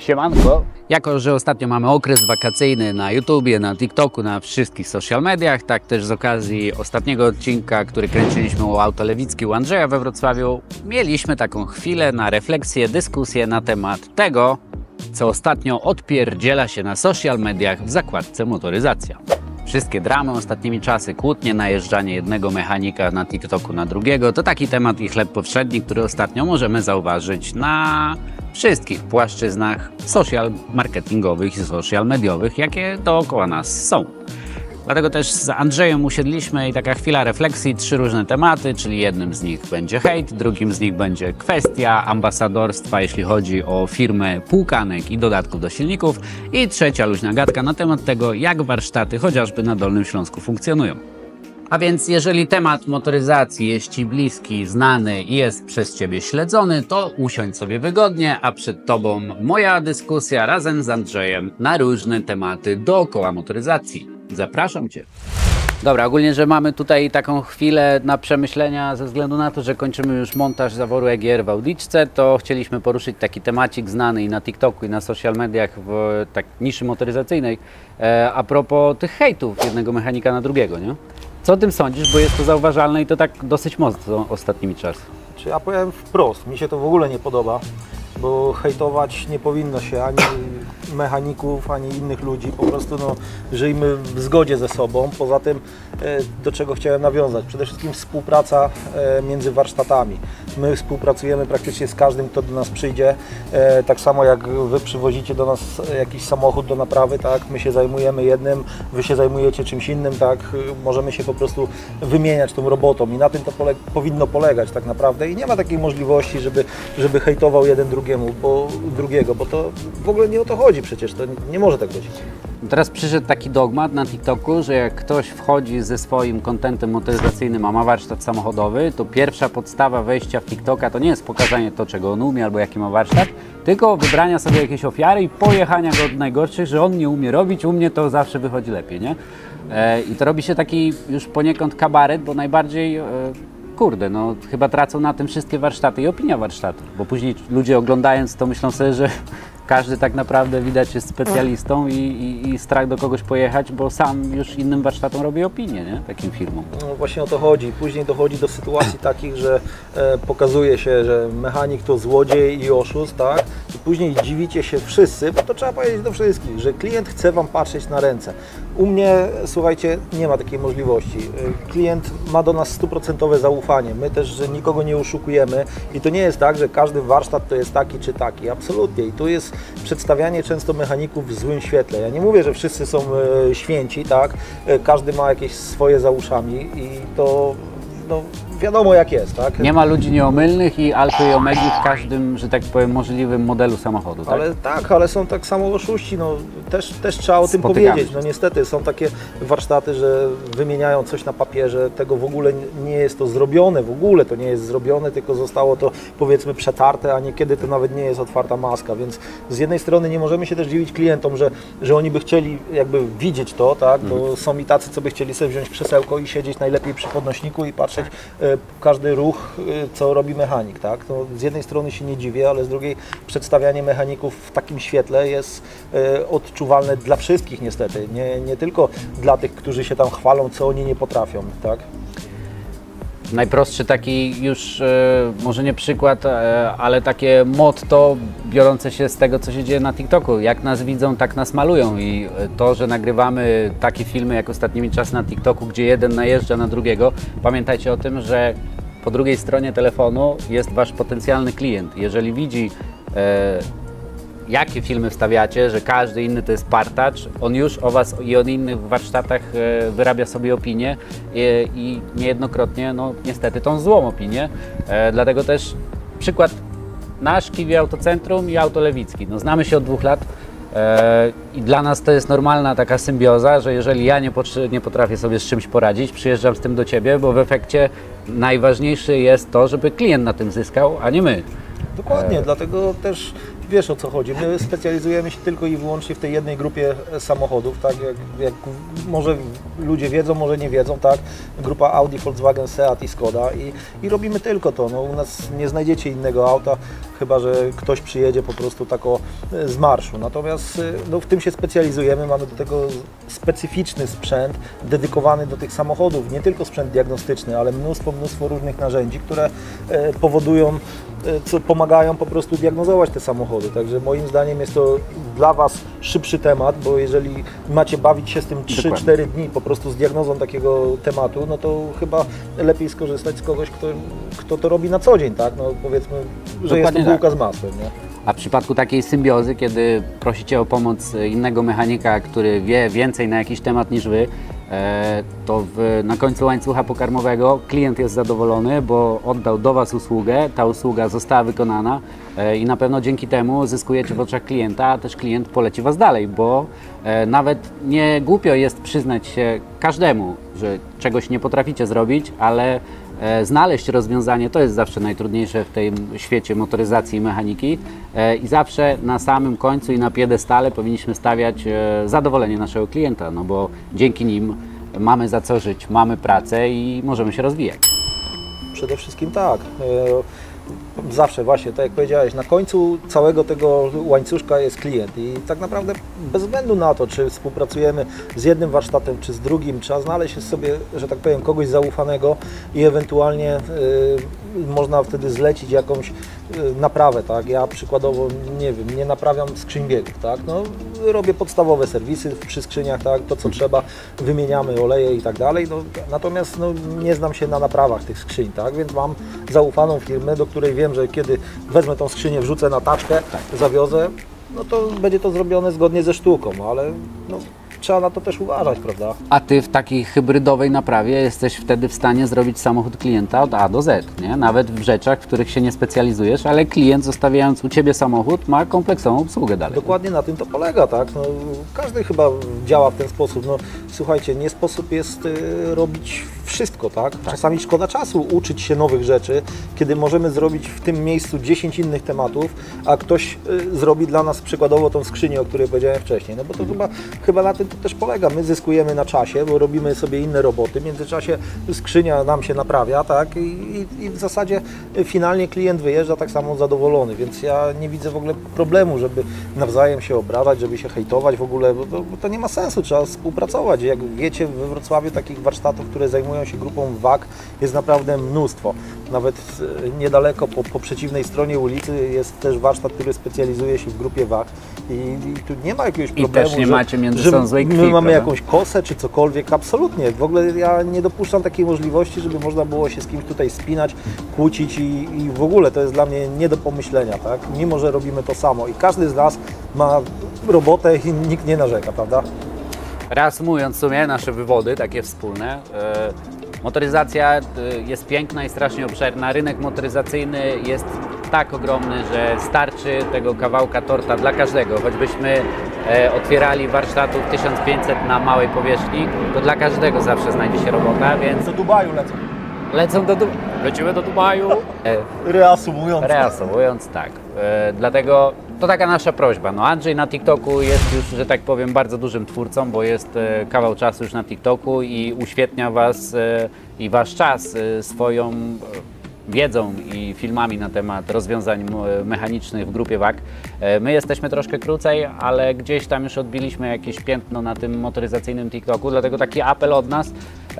Siemanko. Jako że ostatnio mamy okres wakacyjny na YouTubie, na TikToku, na wszystkich social mediach, tak też z okazji ostatniego odcinka, który kręciliśmy u Autolewicki u Andrzeja we Wrocławiu, mieliśmy taką chwilę na refleksję, dyskusję na temat tego, co ostatnio odpierdziela się na social mediach w zakładce motoryzacja. Wszystkie dramy ostatnimi czasy, kłótnie, najeżdżanie jednego mechanika na TikToku na drugiego, to taki temat i chleb powszedni, który ostatnio możemy zauważyć na wszystkich płaszczyznach social marketingowych i social mediowych, jakie dookoła nas są. Dlatego też z Andrzejem usiedliśmy i taka chwila refleksji, 3 różne tematy, czyli jednym z nich będzie hejt, drugim z nich będzie kwestia ambasadorstwa, jeśli chodzi o firmę półkanek i dodatków do silników i trzecia luźna gadka na temat tego, jak warsztaty chociażby na Dolnym Śląsku funkcjonują. A więc jeżeli temat motoryzacji jest Ci bliski, znany i jest przez Ciebie śledzony, to usiądź sobie wygodnie, a przed Tobą moja dyskusja razem z Andrzejem na różne tematy dookoła motoryzacji. Zapraszam Cię. Dobra, ogólnie, że mamy tutaj taką chwilę na przemyślenia ze względu na to, że kończymy już montaż zaworu EGR w Audiczce, to chcieliśmy poruszyć taki temacik znany i na TikToku i na social mediach w tak niszy motoryzacyjnej a propos tych hejtów jednego mechanika na drugiego, nie? Co o tym sądzisz, bo jest to zauważalne i to tak dosyć mocno ostatnimi czasy. Czy ja powiem wprost, mi się to w ogóle nie podoba, bo hejtować nie powinno się ani mechaników, ani innych ludzi, po prostu żyjmy w zgodzie ze sobą. Poza tym, do czego chciałem nawiązać, przede wszystkim współpraca między warsztatami. My współpracujemy praktycznie z każdym, kto do nas przyjdzie, tak samo jak Wy przywozicie do nas jakiś samochód do naprawy, tak? My się zajmujemy jednym, Wy się zajmujecie czymś innym, tak? Możemy się po prostu wymieniać tą robotą i na tym to powinno polegać tak naprawdę i nie ma takiej możliwości, żeby hejtował jeden drugiego, bo to w ogóle nie o to chodzi przecież, to nie może tak być. Teraz przyszedł taki dogmat na TikToku, że jak ktoś wchodzi ze swoim kontentem motoryzacyjnym, a ma warsztat samochodowy, to pierwsza podstawa wejścia w TikToka to nie jest pokazanie to, czego on umie albo jaki ma warsztat, tylko wybrania sobie jakiejś ofiary i pojechania go od najgorszych, że on nie umie robić, u mnie to zawsze wychodzi lepiej, nie? I to robi się taki już poniekąd kabaret, bo najbardziej... Kurde, no chyba tracą na tym wszystkie warsztaty i opinia warsztatów, bo później ludzie oglądając to myślą sobie, że każdy tak naprawdę widać jest specjalistą i strach do kogoś pojechać, bo sam już innym warsztatom robi opinię, nie? Takim firmom. No właśnie o to chodzi. Później dochodzi do sytuacji takich, że pokazuje się, że mechanik to złodziej i oszust, tak? I później dziwicie się wszyscy, bo to trzeba powiedzieć do wszystkich, że klient chce Wam patrzeć na ręce. U mnie, słuchajcie, nie ma takiej możliwości. Klient ma do nas 100% zaufanie. My też, że nikogo nie oszukujemy i to nie jest tak, że każdy warsztat to jest taki czy taki. Absolutnie. I tu jest przedstawianie często mechaników w złym świetle. Ja nie mówię, że wszyscy są święci, tak? Każdy ma jakieś swoje za uszami i to wiadomo jak jest, tak? Nie ma ludzi nieomylnych i alfy i omegi w każdym, że tak powiem, możliwym modelu samochodu, tak? Ale są tak samo oszuści, też trzeba o tym powiedzieć. No niestety są takie warsztaty, że wymieniają coś na papierze, tego w ogóle nie jest to zrobione, w ogóle to nie jest zrobione, tylko zostało to powiedzmy przetarte, a niekiedy to nawet nie jest otwarta maska, więc z jednej strony nie możemy się też dziwić klientom, że oni by chcieli jakby widzieć to, tak? Bo są i tacy, co by chcieli sobie wziąć krzesełko i siedzieć najlepiej przy podnośniku i patrzeć każdy ruch, co robi mechanik, tak? No, z jednej strony się nie dziwię, ale z drugiej przedstawianie mechaników w takim świetle jest odczuwalne dla wszystkich niestety, nie tylko dla tych, którzy się tam chwalą, co oni nie potrafią, tak? Najprostszy taki już, może nie przykład, ale takie motto biorące się z tego, co się dzieje na TikToku. Jak nas widzą, tak nas malują i to, że nagrywamy takie filmy jak ostatnimi czasy na TikToku, gdzie jeden najeżdża na drugiego, pamiętajcie o tym, że po drugiej stronie telefonu jest Wasz potencjalny klient. Jeżeli widzi jakie filmy wstawiacie, że każdy inny to jest partacz, on już o Was i o innych warsztatach wyrabia sobie opinię i niejednokrotnie, no niestety, tą złą opinię. Dlatego też przykład nasz Kiwi Autocentrum i Autolewicki. No, znamy się od 2 lat i dla nas to jest normalna taka symbioza, że jeżeli ja nie potrafię sobie z czymś poradzić, przyjeżdżam z tym do Ciebie, bo w efekcie najważniejsze jest to, żeby klient na tym zyskał, a nie my. Dokładnie, dlatego też wiesz, o co chodzi. My specjalizujemy się tylko i wyłącznie w tej jednej grupie samochodów, tak jak może ludzie wiedzą, może nie wiedzą, tak? Grupa Audi, Volkswagen, Seat i Skoda i robimy tylko to. No, u nas nie znajdziecie innego auta, chyba że ktoś przyjedzie po prostu tak z marszu. Natomiast no, w tym się specjalizujemy, mamy do tego specyficzny sprzęt dedykowany do tych samochodów, nie tylko sprzęt diagnostyczny, ale mnóstwo różnych narzędzi, które powodują, co pomagają po prostu diagnozować te samochody. Także moim zdaniem jest to dla Was szybszy temat, bo jeżeli macie bawić się z tym 3-4 dni po prostu z diagnozą takiego tematu, no to chyba lepiej skorzystać z kogoś, kto to robi na co dzień, tak? No powiedzmy, że jest to bułka z masłem, nie? A w przypadku takiej symbiozy, kiedy prosicie o pomoc innego mechanika, który wie więcej na jakiś temat niż Wy, to na końcu łańcucha pokarmowego klient jest zadowolony, bo oddał do Was usługę, ta usługa została wykonana i na pewno dzięki temu zyskujecie w oczach klienta, a też klient poleci Was dalej, bo nawet nie głupio jest przyznać się każdemu, że czegoś nie potraficie zrobić, ale znaleźć rozwiązanie to jest zawsze najtrudniejsze w tym świecie motoryzacji i mechaniki i zawsze na samym końcu i na piedestale powinniśmy stawiać zadowolenie naszego klienta, no bo dzięki nim mamy za co żyć, mamy pracę i możemy się rozwijać. Przede wszystkim tak. Zawsze właśnie, tak jak powiedziałeś, na końcu całego tego łańcuszka jest klient i tak naprawdę bez względu na to, czy współpracujemy z jednym warsztatem, czy z drugim, trzeba znaleźć sobie, że tak powiem, kogoś zaufanego i ewentualnie można wtedy zlecić jakąś naprawę, tak? Ja przykładowo, nie wiem, nie naprawiam skrzyń biegów, tak? No, robię podstawowe serwisy przy skrzyniach, tak? To co trzeba, wymieniamy oleje i tak dalej, no, natomiast no, nie znam się na naprawach tych skrzyń, tak? Więc mam zaufaną firmę, do której wiem, że kiedy wezmę tą skrzynię, wrzucę na taczkę, zawiozę, no to będzie to zrobione zgodnie ze sztuką, ale no, trzeba na to też uważać, prawda? A Ty w takiej hybrydowej naprawie jesteś wtedy w stanie zrobić samochód klienta od A do Z, nie? Nawet w rzeczach, w których się nie specjalizujesz, ale klient zostawiając u Ciebie samochód ma kompleksową obsługę dalej. Dokładnie na tym to polega, tak? No, każdy chyba działa w ten sposób. No, słuchajcie, nie sposób jest robić wszystko, tak? Czasami szkoda czasu uczyć się nowych rzeczy, kiedy możemy zrobić w tym miejscu 10 innych tematów, a ktoś zrobi dla nas przykładowo tą skrzynię, o której powiedziałem wcześniej. No bo to chyba na tym to też polega. My zyskujemy na czasie, bo robimy sobie inne roboty. W międzyczasie skrzynia nam się naprawia, tak? I w zasadzie finalnie klient wyjeżdża tak samo zadowolony, więc ja nie widzę w ogóle problemu, żeby nawzajem się obrażać, żeby się hejtować w ogóle, bo to nie ma sensu, trzeba współpracować. Jak wiecie, we Wrocławiu takich warsztatów, które zajmują się grupą WAG, jest naprawdę mnóstwo. Nawet niedaleko po przeciwnej stronie ulicy jest też warsztat, który specjalizuje się w grupie WAG i tu nie ma jakiegoś problemu, I też nie macie między że sobą złej krwi, my mamy prawda? jakąś kosę czy cokolwiek, absolutnie. W ogóle ja nie dopuszczam takiej możliwości, żeby można było się z kimś tutaj spinać, kłócić i w ogóle to jest dla mnie nie do pomyślenia, tak? Mimo że robimy to samo i każdy z nas ma robotę i nikt nie narzeka, prawda? Reasumując w sumie nasze wywody takie wspólne, motoryzacja jest piękna i strasznie obszerna. Rynek motoryzacyjny jest tak ogromny, że starczy tego kawałka torta dla każdego. Choćbyśmy otwierali warsztatów 1500 na małej powierzchni, to dla każdego zawsze znajdzie się robota, więc Do Dubaju lecą. lecimy do Dubaju. Reasumując. Tak. Dlatego to taka nasza prośba. No Andrzej na TikToku jest już, że tak powiem, bardzo dużym twórcą, bo jest kawał czasu już na TikToku i uświetnia Was i Wasz czas swoją wiedzą i filmami na temat rozwiązań mechanicznych w grupie WAG. My jesteśmy troszkę krócej, ale gdzieś tam już odbiliśmy jakieś piętno na tym motoryzacyjnym TikToku, dlatego taki apel od nas,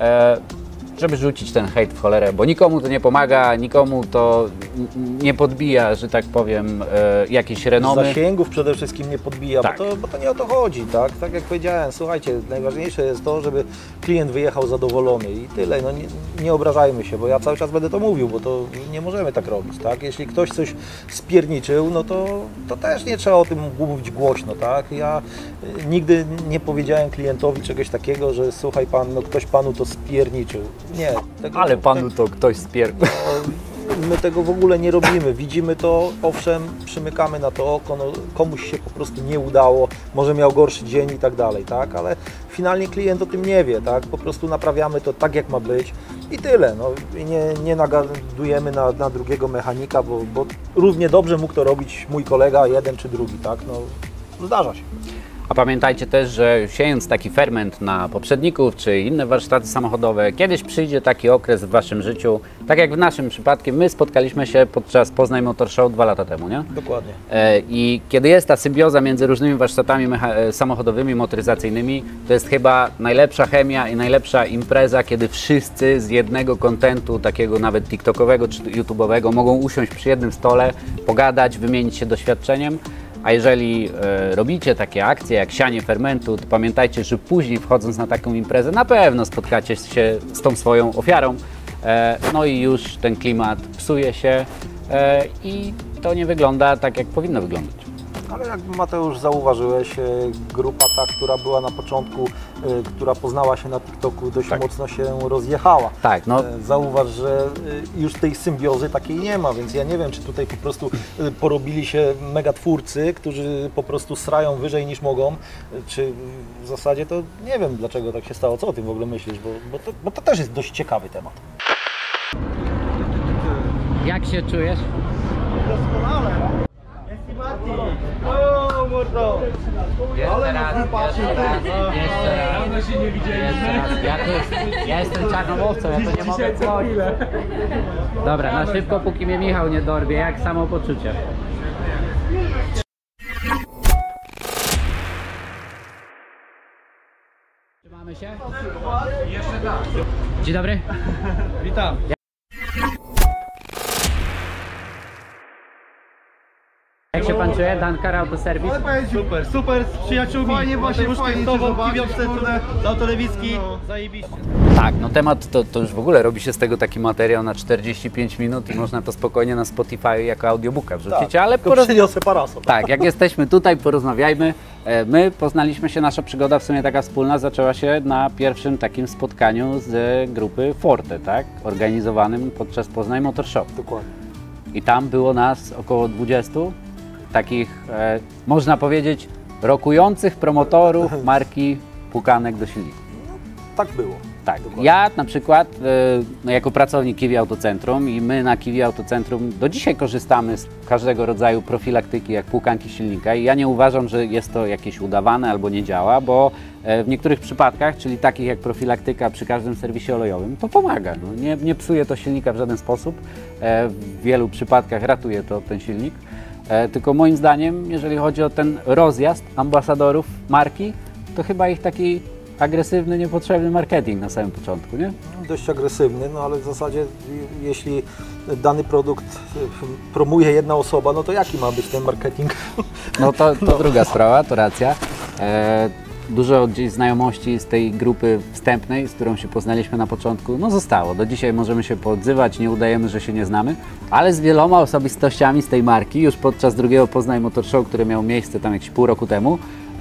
żeby rzucić ten hejt w cholerę, bo nikomu to nie pomaga, nikomu to nie podbija, że tak powiem, jakieś renomy. Zasięgów przede wszystkim nie podbija, Tak. bo to nie o to chodzi, tak? Tak jak powiedziałem, słuchajcie, najważniejsze jest to, żeby klient wyjechał zadowolony i tyle, no nie obrażajmy się, bo ja cały czas będę to mówił, bo to nie możemy tak robić, tak? Jeśli ktoś coś spierniczył, no to też nie trzeba o tym mówić głośno, tak? Ja nigdy nie powiedziałem klientowi czegoś takiego, że słuchaj pan, no ktoś panu to spierniczył. Nie. Ale panu to ktoś spierdolił. My tego w ogóle nie robimy. Widzimy to, owszem, przymykamy na to oko, no, komuś się po prostu nie udało, może miał gorszy dzień i tak dalej, tak? Ale finalnie klient o tym nie wie, tak? Po prostu naprawiamy to tak, jak ma być. I tyle. No. I nie nagadujemy na drugiego mechanika, bo równie dobrze mógł to robić mój kolega, jeden czy drugi, tak? No, zdarza się. A pamiętajcie też, że siejąc taki ferment na poprzedników czy inne warsztaty samochodowe, kiedyś przyjdzie taki okres w waszym życiu, tak jak w naszym przypadku, my spotkaliśmy się podczas Poznań Motor Show 2 lata temu, nie? Dokładnie. I kiedy jest ta symbioza między różnymi warsztatami samochodowymi, motoryzacyjnymi, to jest chyba najlepsza chemia i najlepsza impreza, kiedy wszyscy z jednego kontentu, takiego nawet TikTokowego czy YouTube'owego, mogą usiąść przy jednym stole, pogadać, wymienić się doświadczeniem. A jeżeli robicie takie akcje jak sianie fermentu, to pamiętajcie, że później wchodząc na taką imprezę na pewno spotkacie się z tą swoją ofiarą, no i już ten klimat psuje się i to nie wygląda tak, jak powinno wyglądać. Ale jak Mateusz zauważyłeś, grupa ta, która była na początku, która poznała się na TikToku, dość mocno się rozjechała. Tak, no. Zauważ, że już tej symbiozy takiej nie ma, więc ja nie wiem, czy tutaj po prostu porobili się megatwórcy, którzy po prostu srają wyżej niż mogą, czy w zasadzie to nie wiem, dlaczego tak się stało. Co o tym w ogóle myślisz, bo to też jest dość ciekawy temat. Jak się czujesz? Doskonale. O, mordo! Jeszcze raz. się nie widzieliśmy. Ja jestem czarnomowcem, ja to nie mogę coś. Dobra, na szybko, póki mnie Michał nie dorwie, jak samopoczucie? Trzymamy się? Jeszcze tak. Dzień dobry. Witam. Jak się pan czuje? Dankar Autoserwis? Super, z przyjaciółmi. Fajnie, właśnie fajnie z tobą, z Autolewicki. Zajebiście. Tak, no temat to już w ogóle robi się z tego taki materiał na 45 minut i można to spokojnie na Spotify jako audiobooka wrzucić, Tak, ale przyniosę parasol. tak, jak jesteśmy tutaj, porozmawiajmy. My poznaliśmy się, nasza przygoda w sumie taka wspólna zaczęła się na pierwszym takim spotkaniu z grupy Forte, tak? Organizowanym podczas Poznań Motor Show. Dokładnie. I tam było nas około 20 takich, można powiedzieć, rokujących promotorów marki pukanek do silników. Tak było. Tak, Dokładnie. ja na przykład no jako pracownik Kiwi Autocentrum i my na Kiwi Autocentrum do dzisiaj korzystamy z każdego rodzaju profilaktyki jak płukanki silnika i ja nie uważam, że jest to jakieś udawane albo nie działa, bo w niektórych przypadkach, czyli takich jak profilaktyka przy każdym serwisie olejowym, to pomaga. No, nie psuje to silnika w żaden sposób, w wielu przypadkach ratuje to ten silnik, tylko moim zdaniem, jeżeli chodzi o ten rozjazd ambasadorów marki, to chyba ich taki agresywny, niepotrzebny marketing na samym początku, nie? Dość agresywny, no ale w zasadzie jeśli dany produkt promuje jedna osoba, no to jaki ma być ten marketing? No to druga sprawa, to racja. Dużo gdzieś znajomości z tej grupy wstępnej, z którą się poznaliśmy na początku, no zostało. Do dzisiaj możemy się poodzywać, nie udajemy, że się nie znamy, ale z wieloma osobistościami z tej marki, już podczas drugiego Poznań Motor Show, które miało miejsce tam jakieś pół roku temu,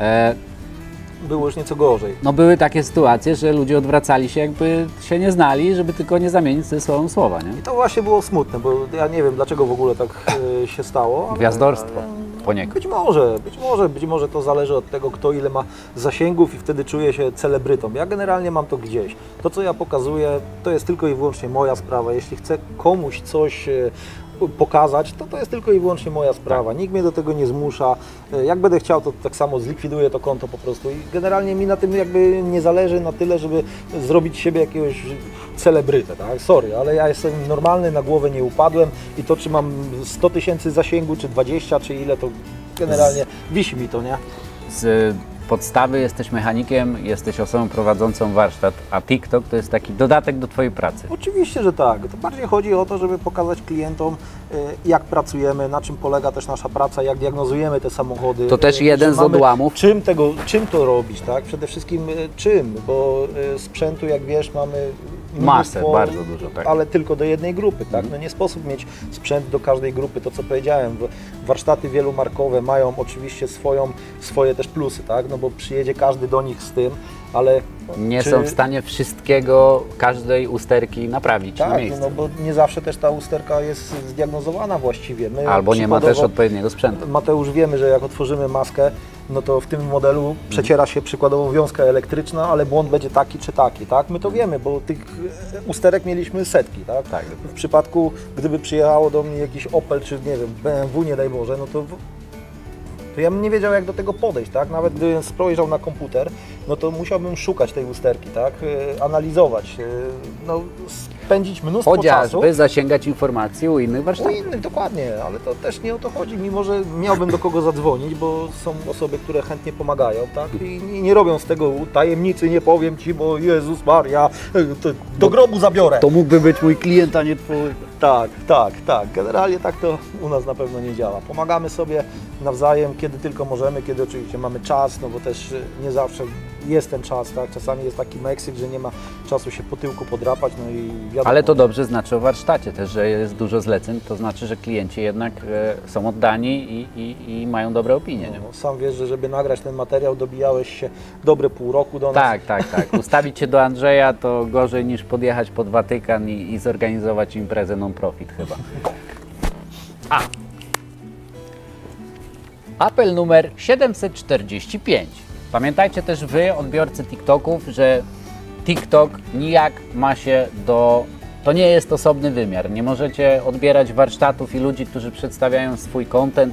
Było już nieco gorzej. no były takie sytuacje, że ludzie odwracali się, jakby się nie znali, żeby tylko nie zamienić ze sobą słowa, nie? I to właśnie było smutne, bo ja nie wiem, dlaczego w ogóle tak się stało. Ale, Gwiazdorstwo poniekąd. Być może to zależy od tego, kto ile ma zasięgów i wtedy czuje się celebrytą. Ja generalnie mam to gdzieś. To, co ja pokazuję, to jest tylko i wyłącznie moja sprawa. Jeśli chcę komuś coś pokazać, to jest tylko i wyłącznie moja sprawa. Nikt mnie do tego nie zmusza. Jak będę chciał, to tak samo zlikwiduję to konto po prostu. I generalnie mi na tym jakby nie zależy na tyle, żeby zrobić z siebie jakiegoś celebrytę, tak? Sorry, ale ja jestem normalny, na głowę nie upadłem i to, czy mam 100 000 zasięgu, czy 20, czy ile, to generalnie wisi mi to, nie? Z podstawy jesteś mechanikiem, jesteś osobą prowadzącą warsztat, a TikTok to jest taki dodatek do Twojej pracy. Oczywiście, że tak. To bardziej chodzi o to, żeby pokazać klientom, jak pracujemy, na czym polega też nasza praca, jak diagnozujemy te samochody. To też jeden z odłamów. Czym to robić, tak? Przede wszystkim czym, bo sprzętu, jak wiesz, mamy Masę, mnóstwo, bardzo dużo, tak. ale tylko do jednej grupy, tak? No nie sposób mieć sprzęt do każdej grupy, to co powiedziałem. Warsztaty wielomarkowe mają oczywiście swoje też plusy, tak? No bo przyjedzie każdy do nich z tym, ale nie Czy- są w stanie wszystkiego, każdej usterki naprawić na Tak, miejscu. no bo nie zawsze też ta usterka jest zdiagnozowana właściwie. My Albo nie ma też przykładowo, odpowiedniego sprzętu. Mateusz, wiemy, że jak otworzymy maskę, no to w tym modelu przeciera się przykładowo wiązka elektryczna, ale błąd będzie taki czy taki, tak? My to wiemy, bo tych usterek mieliśmy setki, tak? Tak. W przypadku, gdyby przyjechało do mnie jakiś Opel czy, nie wiem, BMW, nie daj Boże, no to ja bym nie wiedział, jak do tego podejść, tak? Nawet gdybym spojrzał na komputer, no to musiałbym szukać tej usterki, tak? Analizować, no, spędzić mnóstwo czasu. Chociażby zasięgać informacji u innych U warsztatów. innych, dokładnie, ale to też nie o to chodzi, mimo że miałbym do kogo zadzwonić, bo są osoby, które chętnie pomagają, tak? I nie robią z tego tajemnicy, nie powiem Ci, bo Jezus Maria, to do grobu zabiorę. To mógłby być mój klient, a nie twój. Tak. Generalnie tak to u nas na pewno nie działa. Pomagamy sobie nawzajem, kiedy tylko możemy, kiedy oczywiście mamy czas, no bo też nie zawsze jest ten czas, tak? Czasami jest taki Meksyk, że nie ma czasu się po tyłku podrapać, no i wiadomo. Ale to dobrze znaczy o warsztacie też, że jest dużo zleceń, to znaczy, że klienci jednak są oddani i mają dobre opinie. Nie? No, sam wiesz, że żeby nagrać ten materiał, dobijałeś się dobre pół roku do nas. Tak. Ustawić się do Andrzeja to gorzej niż podjechać pod Watykan i zorganizować imprezę non-profit chyba. Apel numer 745. Pamiętajcie też Wy, odbiorcy TikToków, że TikTok nijak ma się do... To nie jest osobny wymiar. Nie możecie odbierać warsztatów i ludzi, którzy przedstawiają swój content,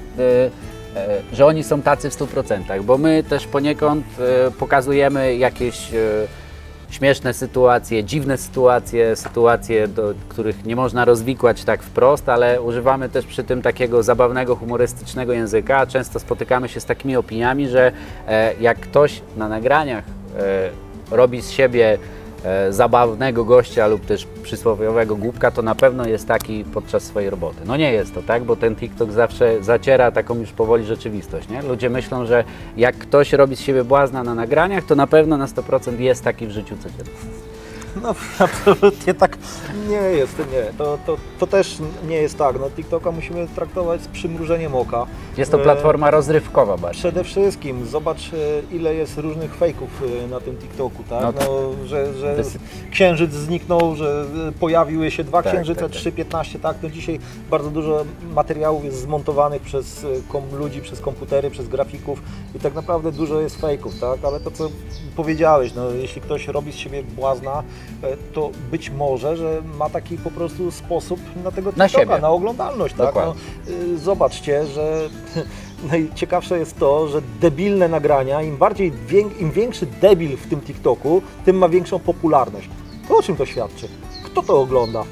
że oni są tacy w 100%, bo my też poniekąd pokazujemy jakieś śmieszne sytuacje, dziwne sytuacje, sytuacje, do których nie można rozwikłać tak wprost, ale używamy też przy tym takiego zabawnego, humorystycznego języka. Często spotykamy się z takimi opiniami, że jak ktoś na nagraniach robi z siebie zabawnego gościa lub też przysłowiowego głupka, to na pewno jest taki podczas swojej roboty. No nie jest to tak, bo ten TikTok zawsze zaciera taką już powoli rzeczywistość, nie? Ludzie myślą, że jak ktoś robi z siebie błazna na nagraniach, to na pewno na 100% jest taki w życiu codziennym. No absolutnie tak nie jest, nie. To też nie jest tak. No, TikToka musimy traktować z przymrużeniem oka. Jest to platforma rozrywkowa bardziej. Przede wszystkim zobacz, ile jest różnych fejków na tym TikToku, tak? No No, że Dys- księżyc zniknął, że pojawiły się dwa Tak, księżyce, tak, tak. 3.15, tak? No dzisiaj bardzo dużo materiałów jest zmontowanych przez ludzi, przez komputery, przez grafików i tak naprawdę dużo jest fejków, tak? Ale to, co powiedziałeś, no, jeśli ktoś robi z siebie błazna, to być może, że ma taki po prostu sposób na tego Na TikToka, siebie. na oglądalność, tak? No, zobaczcie, że najciekawsze jest to, że debilne nagrania, im większy debil w tym TikToku, tym ma większą popularność. To o czym to świadczy? Kto to ogląda?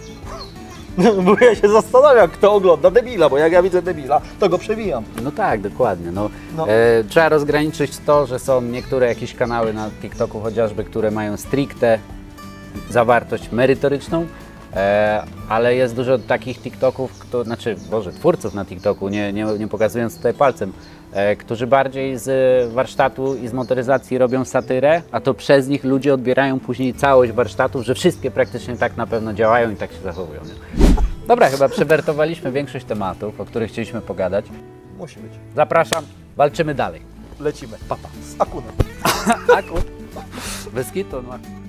Bo ja się zastanawiam, kto ogląda debila, bo jak ja widzę debila, to go przewijam. No tak, dokładnie. No, No. trzeba rozgraniczyć to, że są niektóre jakieś kanały na TikToku chociażby, które mają stricte zawartość merytoryczną, ale jest dużo takich TikToków, twórców na TikToku, nie pokazując tutaj palcem, którzy bardziej z warsztatu i z motoryzacji robią satyrę, a to przez nich ludzie odbierają później całość warsztatów, że wszystkie praktycznie tak na pewno działają i tak się zachowują. Nie? Dobra, chyba przewertowaliśmy większość tematów, o których chcieliśmy pogadać. Musi być. Zapraszam, walczymy dalej. Lecimy. Papa. Z Akunem. Akut. Bez kitu, no.